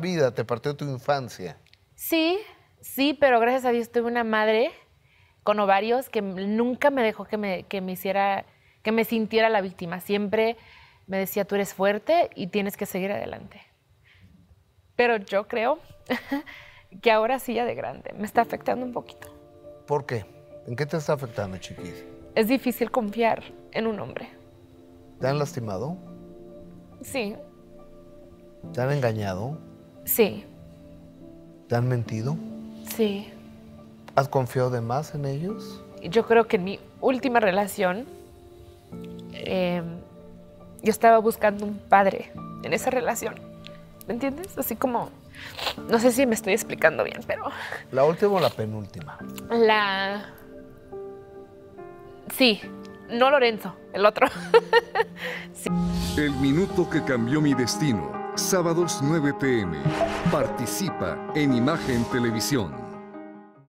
vida, te partió tu infancia. Sí, sí, pero gracias a Dios tuve una madre con ovarios que nunca me dejó que me sintiera la víctima. Siempre me decía, tú eres fuerte y tienes que seguir adelante. Pero yo creo que ahora sí, ya de grande, me está afectando un poquito. ¿Por qué? ¿En qué te está afectando, chiquis? Es difícil confiar en un hombre. ¿Te han lastimado? Sí, ¿Te han engañado? sí, ¿Te han mentido? sí. ¿Has confiado de más en ellos? Yo creo que en mi última relación, yo estaba buscando un padre en esa relación. ¿Me entiendes? Así como, no sé si me estoy explicando bien, pero... ¿La última o la penúltima? Sí, no Lorenzo, el otro. Sí. El minuto que cambió mi destino. Sábados 9 p.m. Participa en Imagen Televisión.